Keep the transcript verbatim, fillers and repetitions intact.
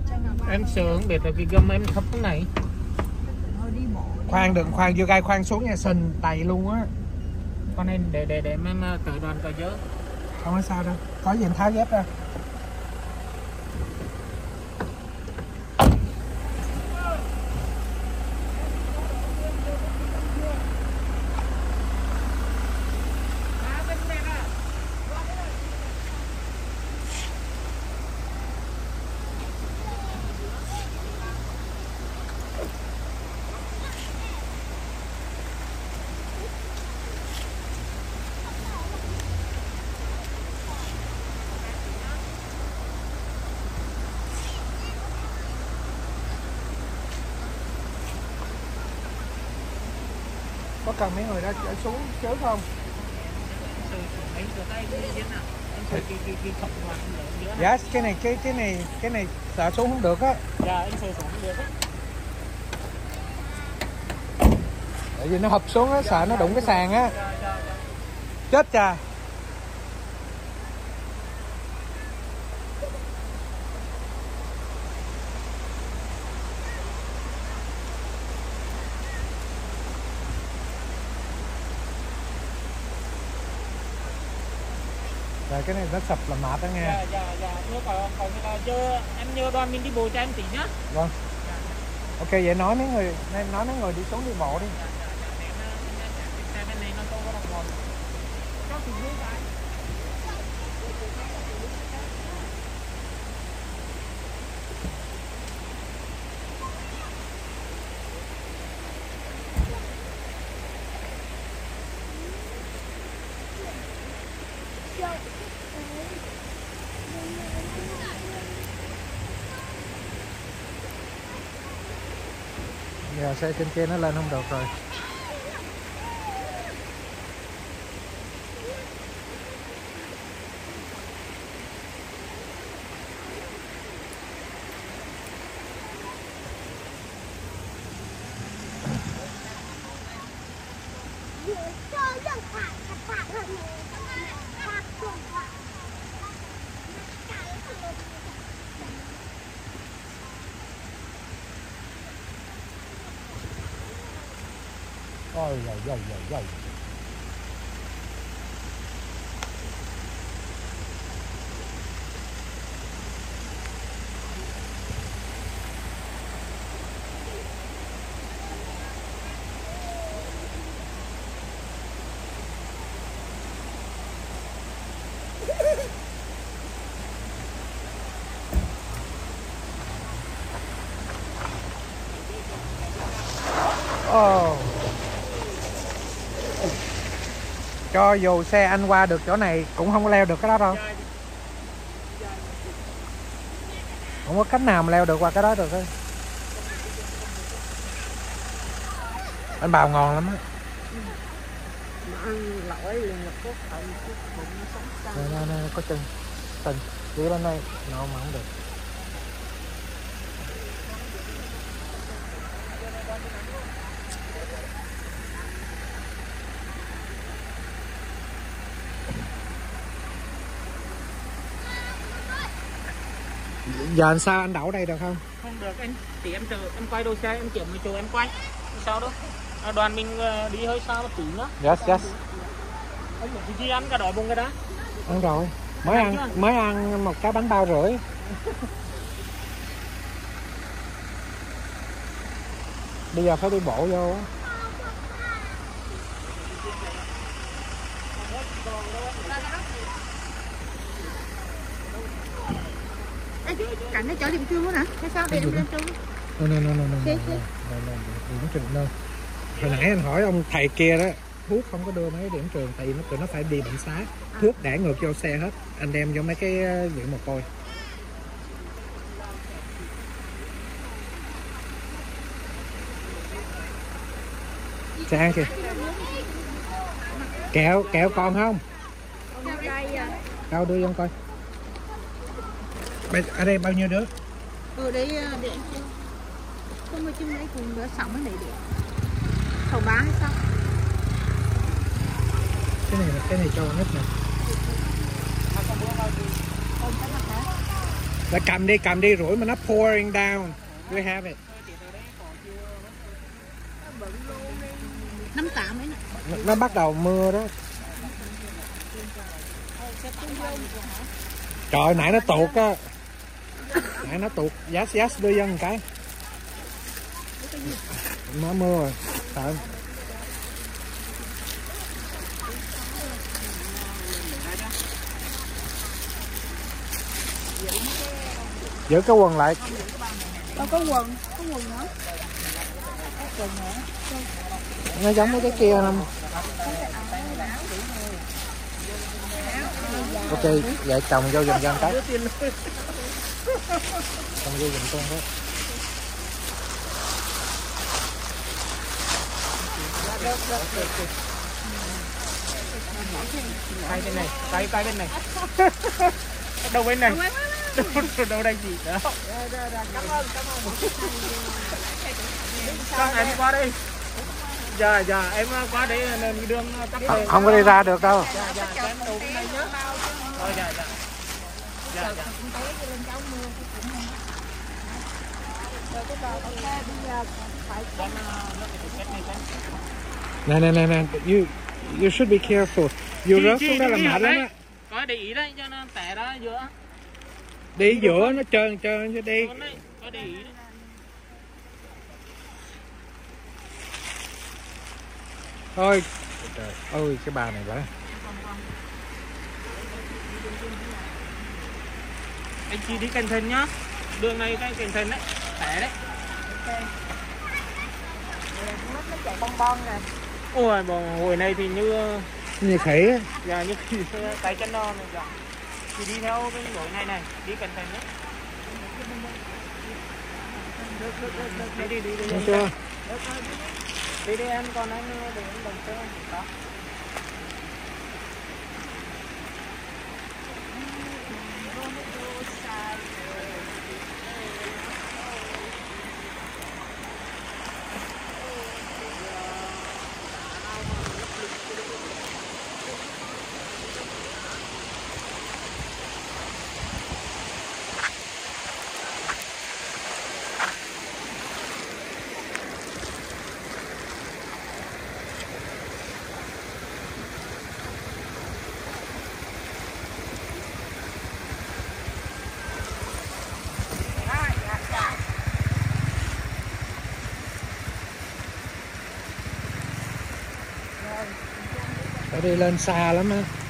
Em sợ không biết là cái gầm em thấp cái này. Khoan đừng khoan vô gai khoan xuống nha, sình tay luôn á. Con này để để để em cởi đoàn cởi dỡ. Không có sao đâu, có gì em tháo dép ra. Có cần mấy người đó trở xuống trước không? Dạ, cái này cái cái này cái này sợ xuống không được á. Dạ, anh sợ xuống không được á. Tại vì nó hụp xuống á, sợ nó đụng cái sàn á. Chết cha. Rồi cái này nó sập là mệt đó nghe. Dạ dạ dạ, nếu còn còn là chưa em nhớ đoàn mình đi bộ cho em tí nhá. Vâng. Ok vậy nói mấy người nói mấy người đi xuống đi bộ đi. Giờ xe trên kia nó lên không được rồi. Ôi giời giời giời giời. Oh. Cho dù xe anh qua được chỗ này cũng không có leo được cái đó đâu. Không có cách nào mà leo được qua cái đó được thôi. Anh bào ngon lắm á. Đây, đây, đây, có chân tình chỉ bên đây nó mà không được. Giờ anh sao anh đậu đây được không? Không được anh, thì em chờ em quay đồ xe em kiểm một chỗ em quay. Sao đâu? À, đoàn mình đi hơi xa một tí nữa. Yes yes. Anh muốn cái gì ăn cả đói bụng cái đó? Ăn rồi. Mới ăn chưa? Mới ăn một cái bánh bao rưỡi. Bây giờ phải đi bộ vô. Cảnh nó chở điểm trương hả? Hay sao để em lên trương? No no no no no. Điểm trường đâu. Hồi nãy anh hỏi ông thầy kia đó, thuốc không có đưa mấy điểm trường tại vì nó tụi nó phải đi bệnh xá. Thuốc đã ngược vô xe hết. Anh đem vô mấy cái viện mồ côi. Xe ăn kìa. Kẹo, kẹo còn không? Đâu đưa vô coi. Ở đây bao nhiêu đứa? Ở đây để không có chung đấy cùng đứa sống ở đây để thầu bá hay sao? Cái này là cái này cho nhất này. Đã cầm đi, cầm đi, rủi mà nó pouring down. We have it. Năm tám ấy nè. Nó, nó bắt đầu mưa đó. Trời, nãy nó tuột á. Nãy nó tuột. Yes, yes, đưa dân một cái. Nó mưa rồi. Sợ. Giữ cái quần lại. Đâu có quần, có quần nữa. Quần nữa. Nó giống với cái kia không? Ok, vậy chồng vô giùm cho cái. Chồng vô giùm con đó. Tay bên này, tay tay bên này. Đầu bên này. Đâu, đâu đây chị đó. Cảm ơn, cảm ơn. Con em qua đây. Dạ, dạ, em qua đây nên đường tắt Không, không có đi ra được đâu. Dạ, dạ, cho em tụ bên đây nhé. Rồi, dạ, dạ. Dạ, dạ. Nè, nè, nè, nè, you, you should be careful. You rớt xuống đó là mệt lắm á. Có để ý đấy, cho nó tẻ đó giữa. Đi giữa nó trơn trơn chứ đi. Có để ý đấy. Thôi. Trời ơi, cái bà này bả. Anh chị đi cẩn thận nhá. Đường này cái cẩn thận đấy, tẻ đấy. Nó chạy bong bong nè. Ôi, bò hồi này thì như Như khỉ á. dạ như khỉ tay chân non này dạ. Thì đi theo cái lối này này, đi cẩn thận nhé. Đi đi đi đi. Đúng chưa? Đi đi em, còn anh để em đồng xe đó. Phải đi lên xa lắm á.